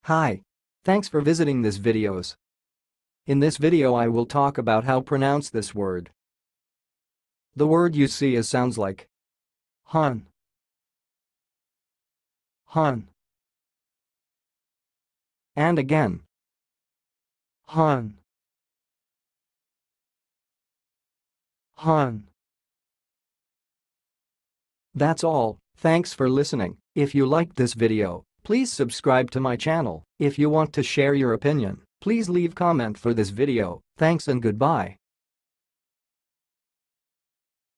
Hi. Thanks for visiting this videos. In this video I will talk about how pronounce this word. The word you see sounds like HAHN, HAHN, and again HAHN, HAHN. That's all. Thanks for listening. If you liked this video, please subscribe to my channel. If you want to share your opinion, please leave comment for this video. Thanks and goodbye.